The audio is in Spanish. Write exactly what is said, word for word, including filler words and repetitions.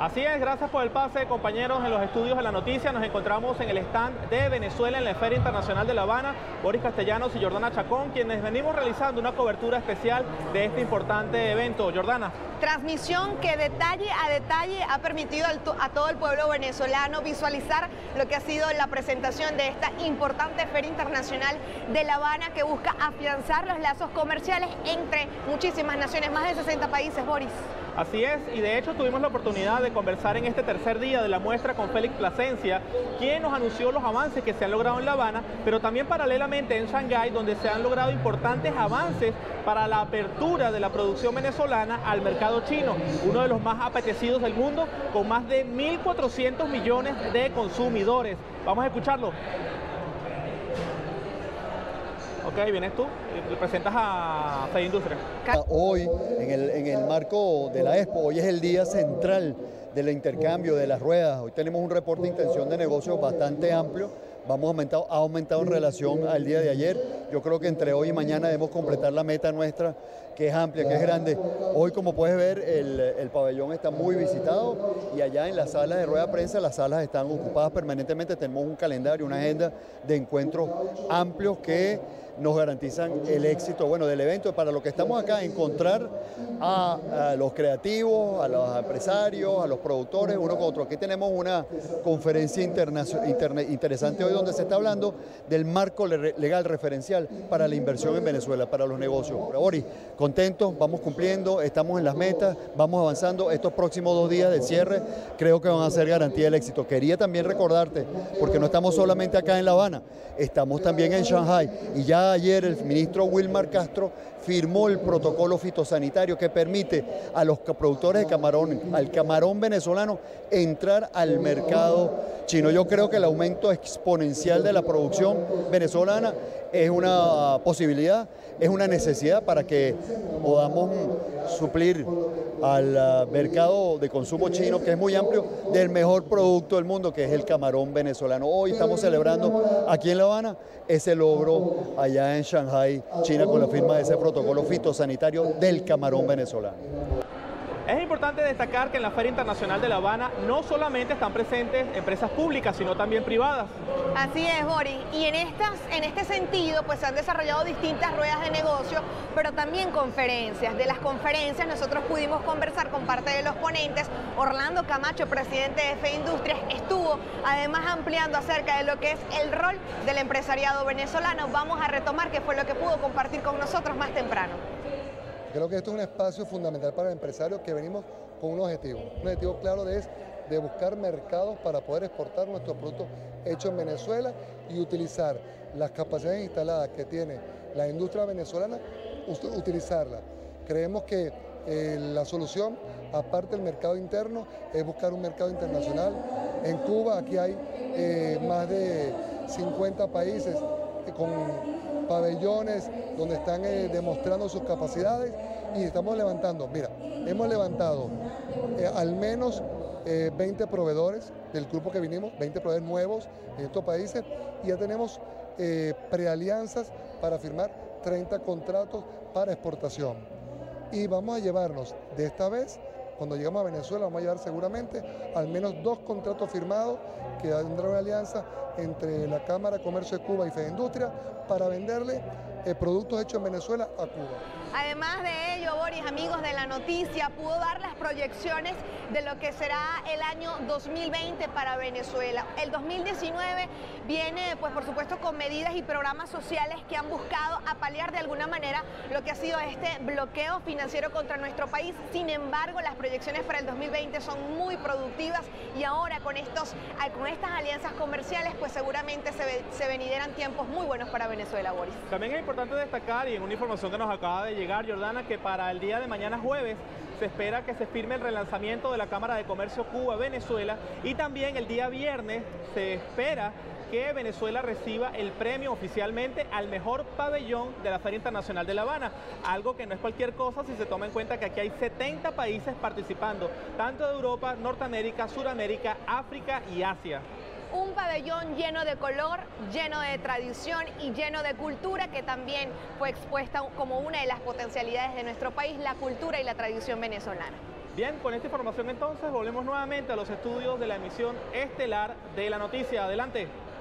Así es, gracias por el pase, compañeros. En los estudios de La Noticia nos encontramos en el stand de Venezuela en la Feria Internacional de La Habana. Boris Castellanos y Jordana Chacón, quienes venimos realizando una cobertura especial de este importante evento. Jordana. Transmisión que detalle a detalle ha permitido a todo el pueblo venezolano visualizar lo que ha sido la presentación de esta importante Feria Internacional de La Habana, que busca afianzar los lazos comerciales entre muchísimas naciones, más de sesenta países, Boris. Así es, y de hecho tuvimos la oportunidad de conversar en este tercer día de la muestra con Félix Plasencia, quien nos anunció los avances que se han logrado en La Habana, pero también paralelamente en Shanghái, donde se han logrado importantes avances para la apertura de la producción venezolana al mercado chino, uno de los más apetecidos del mundo, con más de mil cuatrocientos millones de consumidores. Vamos a escucharlo. Ok, vienes tú, le presentas a FEINDUSTRIA. Hoy, en el, en el marco de la Expo, hoy es el día central del intercambio de las ruedas. Hoy tenemos un reporte de intención de negocios bastante amplio. Vamos aumentado, ha aumentado en relación al día de ayer. Yo creo que entre hoy y mañana debemos completar la meta nuestra, que es amplia, que es grande. Hoy, como puedes ver, el, el pabellón está muy visitado y allá en las salas de rueda de prensa, las salas están ocupadas permanentemente. Tenemos un calendario, una agenda de encuentros amplios que nos garantizan el éxito, bueno, del evento. Para lo que estamos acá, encontrar a, a los creativos, a los empresarios, a los productores, uno con otro. Aquí tenemos una conferencia interne, interesante hoy donde se está hablando del marco legal referencial para la inversión en Venezuela, para los negocios. Boris, contentos, vamos cumpliendo, estamos en las metas, vamos avanzando. Estos próximos dos días de cierre creo que van a ser garantía del éxito. Quería también recordarte, porque no estamos solamente acá en La Habana, estamos también en Shanghái, y ya ayer el ministro Wilmar Castro firmó el protocolo fitosanitario que permite a los productores de camarón, al camarón venezolano, entrar al mercado chino. Yo creo que el aumento exponencial de la producción venezolana es una posibilidad, es una necesidad para que podamos suplir al mercado de consumo chino, que es muy amplio, del mejor producto del mundo, que es el camarón venezolano. Hoy estamos celebrando aquí en La Habana ese logro allá en Shanghái, China, con la firma de ese protocolo fitosanitario del camarón venezolano. Es importante destacar que en la Feria Internacional de La Habana no solamente están presentes empresas públicas, sino también privadas. Así es, Boris. Y en, estas, en este sentido, pues se han desarrollado distintas ruedas de negocio, pero también conferencias. De las conferencias nosotros pudimos conversar con parte de los ponentes. Orlando Camacho, presidente de FEINDUSTRIA, estuvo además ampliando acerca de lo que es el rol del empresariado venezolano. Vamos a retomar qué fue lo que pudo compartir con nosotros más temprano. Creo que esto es un espacio fundamental para el empresario, que venimos con un objetivo. Un objetivo claro de, es de buscar mercados para poder exportar nuestros productos hechos en Venezuela y utilizar las capacidades instaladas que tiene la industria venezolana, utilizarlas. Creemos que eh, la solución, aparte del mercado interno, es buscar un mercado internacional. En Cuba aquí hay eh, más de cincuenta países con pabellones donde están eh, demostrando sus capacidades, y estamos levantando, mira, hemos levantado eh, al menos eh, veinte proveedores del grupo que vinimos, veinte proveedores nuevos en estos países, y ya tenemos eh, prealianzas para firmar treinta contratos para exportación. Y vamos a llevarnos de esta vez, cuando llegamos a Venezuela, vamos a llevar seguramente al menos dos contratos firmados, que tendrá una alianza entre la Cámara de Comercio de Cuba y FEINDUSTRIA para venderle eh, productos hechos en Venezuela a Cuba. Además de ello, Boris, amigos de La Noticia, pudo dar las proyecciones de lo que será el año dos mil veinte para Venezuela. El dos mil diecinueve viene, pues por supuesto, con medidas y programas sociales que han buscado apalear de alguna manera lo que ha sido este bloqueo financiero contra nuestro país. Sin embargo, las proyecciones para el dos mil veinte son muy productivas, y ahora con, estos, con estas alianzas comerciales, pues seguramente se, se venideran tiempos muy buenos para Venezuela, Boris. También es importante destacar, y en una información que nos acaba de llegar, Jordana, que para el día de mañana jueves se espera que se firme el relanzamiento de la Cámara de Comercio Cuba-Venezuela, y también el día viernes se espera que Venezuela reciba el premio oficialmente al mejor pabellón de la Feria Internacional de La Habana, algo que no es cualquier cosa si se toma en cuenta que aquí hay setenta países participando, tanto de Europa, Norteamérica, Suramérica, África y Asia. Un pabellón lleno de color, lleno de tradición y lleno de cultura, que también fue expuesta como una de las potencialidades de nuestro país, la cultura y la tradición venezolana. Bien, con esta información entonces volvemos nuevamente a los estudios de la emisión estelar de La Noticia. Adelante.